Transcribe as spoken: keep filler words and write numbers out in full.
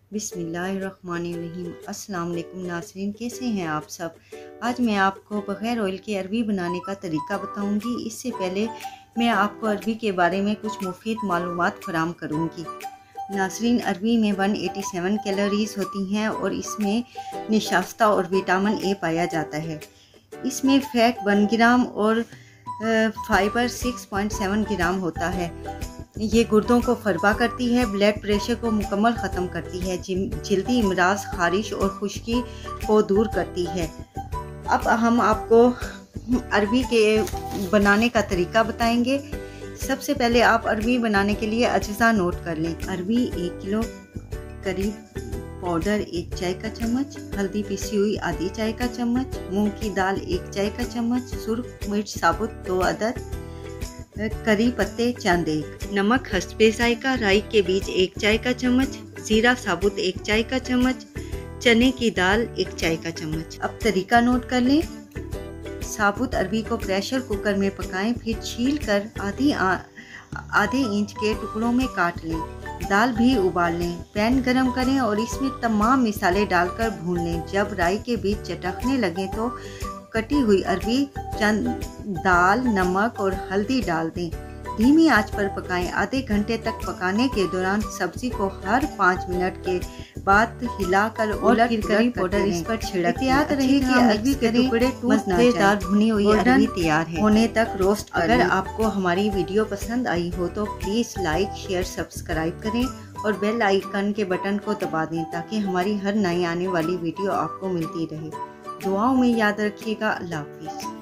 बिस्मिल्लाहिर्रहमानिर्रहीम। अस्सलाम वालेकुम नाज़रीन, कैसे हैं आप सब। आज मैं आपको बग़ैर ऑयल के अरबी बनाने का तरीका बताऊंगी। इससे पहले मैं आपको अरबी के बारे में कुछ मुफीद मालूमात फराहम करूंगी। नाज़रीन, अरबी में एक सौ सत्तासी कैलोरीज़ होती हैं और इसमें निशास्ता और विटामिन ए पाया जाता है। इसमें फ़ैट वन ग्राम और fibre six point seven gram होता है। ये गुर्दों को फरबा करती है, ब्लड प्रेशर को मुकम्मल ख़त्म करती है, जल्दी इमराज, खारिश और खुश्की को दूर करती है। अब हम आपको अरबी के बनाने का तरीका बताएंगे। सबसे पहले आप अरबी बनाने के लिए अज्जा नोट कर लें। अरबी एक किलो, करी पाउडर एक चाय का चम्मच, हल्दी पिसी हुई आधी चाय का चम्मच, मूंग की दाल एक चाय का चम्मच, सुर्ख मिर्च साबुत दो अदद, करी पत्ते चंद एक, नमक हस्बे जायका, राई के बीज एक चाय का चम्मच, जीरा साबुत एक चाय का चम्मच, चने की दाल एक चाय का चम्मच। अब तरीका नोट कर लें। साबुत अरबी को प्रेशर कुकर में पकाएं, फिर छील कर आधी आधे इंच के टुकड़ों में काट लें। दाल भी उबाल लें। पैन गरम करें और इसमें तमाम मिसाले डालकर भून लें। जब राई के बीज चटकने लगे तो कटी हुई अरबी, चंद दाल, नमक और हल्दी डाल दें। धीमी आंच पर पकाएं। आधे घंटे तक पकाने के दौरान सब्जी को हर पाँच मिनट के बाद हिलाकर और फिर करी पाउडर इस पर छिड़क याद रहे कि अरबी के टुकड़े मज़ेदार भुनी हुई अरबी तैयार है होने तक रोस्ट। अगर आपको हमारी वीडियो पसंद आई हो तो प्लीज़ लाइक, शेयर, सब्सक्राइब करें और बेल आइकन के बटन को दबा दें ताकि हमारी हर नई आने वाली वीडियो आपको मिलती रहे। दुआओं में याद रखिएगा। अल्लाह हाफिज़।